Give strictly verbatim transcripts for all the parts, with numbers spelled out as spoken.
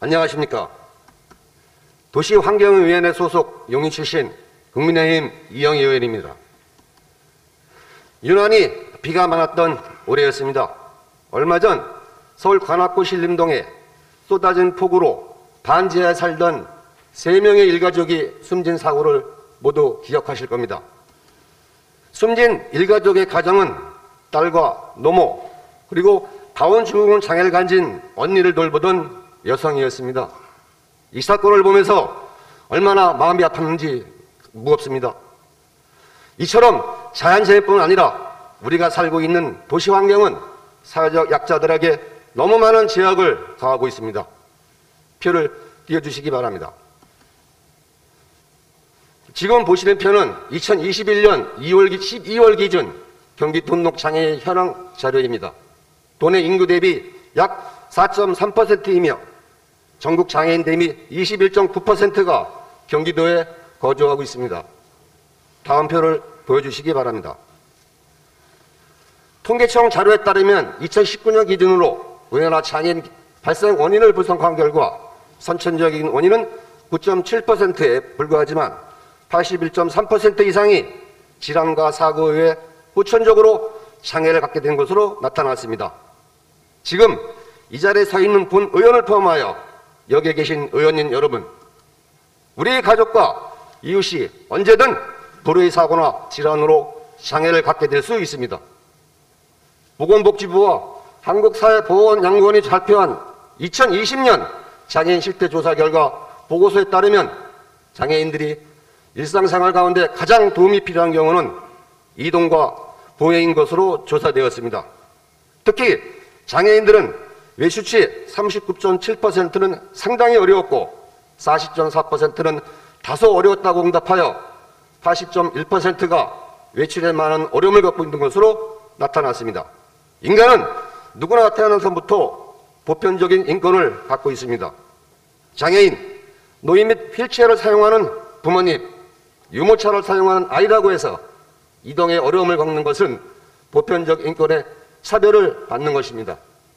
안녕하십니까. 도시환경위원회 소속 용인 출신 국민의힘 이영희 의원입니다. 유난히 비가 많았던 올해였습니다. 얼마 전 서울 관악구 신림동에 쏟아진 폭우로 반지하에 살던 세 명의 일가족이 숨진 사고를 모두 기억하실 겁니다. 숨진 일가족의 가정은 딸과 노모 그리고 다운증후군 장애를 가진 언니를 돌보던 여성이었습니다. 이 사건을 보면서 얼마나 마음이 아팠는지 무겁습니다. 이처럼 자연재해뿐 아니라 우리가 살고 있는 도시환경은 사회적 약자들에게 너무 많은 제약을 가하고 있습니다. 표를 띄워주시기 바랍니다. 지금 보시는 표는 이천이십일 년 십이 월 기준 경기 등록장애인 현황 자료입니다. 도내 인구 대비 약 사 점 삼 퍼센트이며 전국 장애인 대비 이십일 점 구 퍼센트가 경기도에 거주하고 있습니다. 다음 표를 보여주시기 바랍니다. 통계청 자료에 따르면 이천십구 년 기준으로 우리나라 장애인 발생 원인을 분석한 결과 선천적인 원인은 구 점 칠 퍼센트에 불과하지만 팔십일 점 삼 퍼센트 이상이 질환과 사고 외에 후천적으로 장애를 갖게 된 것으로 나타났습니다. 지금 이 자리에 서 있는 본 의원을 포함하여 여기에 계신 의원님 여러분, 우리 가족과 이웃이 언제든 불의 사고나 질환으로 장애를 갖게 될 수 있습니다. 보건복지부와 한국사회보건연구원이 발표한 이천이십 년 장애인 실태 조사 결과 보고서에 따르면 장애인들이 일상생활 가운데 가장 도움이 필요한 경우는 이동과 보행인 것으로 조사되었습니다. 특히 장애인들은 외출치 삼십구 점 칠 퍼센트는 상당히 어려웠고 사십 점 사 퍼센트는 다소 어려웠다고 응답하여 팔십 점 일 퍼센트가 외출에 많은 어려움을 겪고 있는 것으로 나타났습니다. 인간은 누구나 태어나서부터 보편적인 인권을 갖고 있습니다. 장애인, 노인 및 휠체어를 사용하는 부모님, 유모차를 사용하는 아이라고 해서 이동에 어려움을 겪는 것은 보편적 인권의 차별을 받는 것입니다.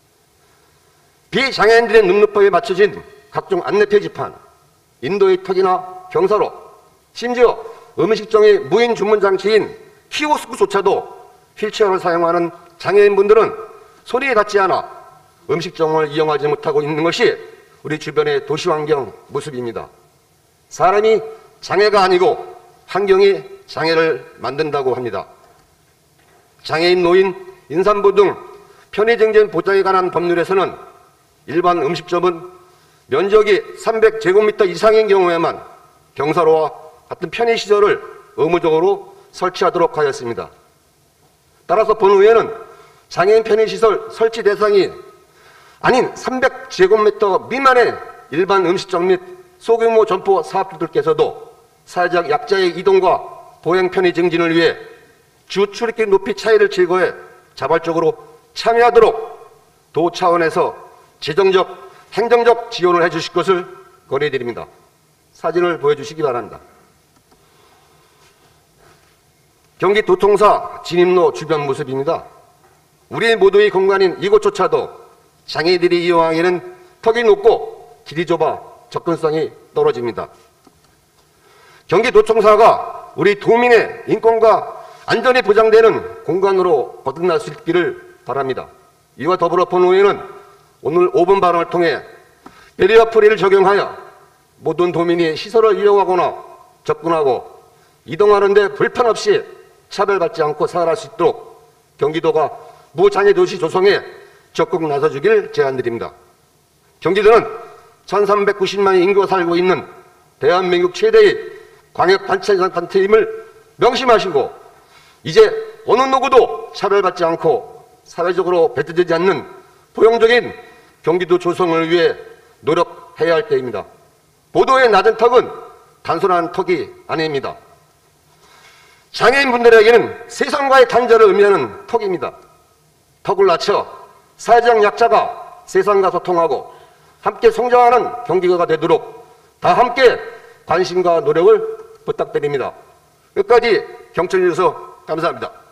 비장애인들의 눈높이에 맞춰진 각종 안내 표지판, 인도의 턱이나 경사로, 심지어 음식점의 무인 주문 장치인 키오스크조차도 휠체어를 사용하는 장애인분들은 손이 닿지 않아 음식점을 이용하지 못하고 있는 것이 우리 주변의 도시환경 모습입니다. 사람이 장애가 아니고 환경이 장애를 만든다고 합니다. 장애인, 노인, 임산부 등 편의증진 보장에 관한 법률에서는 일반 음식점은 면적이 삼백 제곱미터 이상인 경우에만 경사로와 같은 편의시설을 의무적으로 설치하도록 하였습니다. 따라서 본의회는 장애인 편의시설 설치 대상이 아닌 삼백 제곱미터 미만의 일반 음식점 및 소규모 점포 사업주들께서도 사회적 약자의 이동과 보행 편의 증진을 위해 주 출입길 높이 차이를 제거해 자발적으로 참여하도록 도 차원에서 재정적, 행정적 지원을 해주실 것을 권해드립니다. 사진을 보여주시기 바랍니다. 경기 도통사 진입로 주변 모습입니다. 우리 모두의 공간인 이곳조차도 장애인들이 이용하기에는 턱이 높고 길이 좁아 접근성이 떨어집니다. 경기도청사가 우리 도민의 인권과 안전이 보장되는 공간으로 거듭날 수 있기를 바랍니다. 이와 더불어 본의회는 오늘 오 분 발언을 통해 배리어 프리를 적용하여 모든 도민이 시설을 이용하거나 접근하고 이동하는 데 불편 없이 차별받지 않고 생활할 수 있도록 경기도가 무장애 도시 조성에 적극 나서주길 제안드립니다. 경기도는 천삼백구십만의 인구가 살고 있는 대한민국 최대의 광역단체임을 명심하시고 이제 어느 누구도 차별받지 않고 사회적으로 배제되지 않는 포용적인 경기도 조성을 위해 노력해야 할 때입니다. 보도의 낮은 턱은 단순한 턱이 아닙니다. 장애인분들에게는 세상과의 단절을 의미하는 턱입니다. 턱을 낮춰 사회적 약자가 세상과 소통하고 함께 성장하는 경기도가 되도록 다 함께 관심과 노력을 부탁드립니다. 끝까지 경청해 주셔서 감사합니다.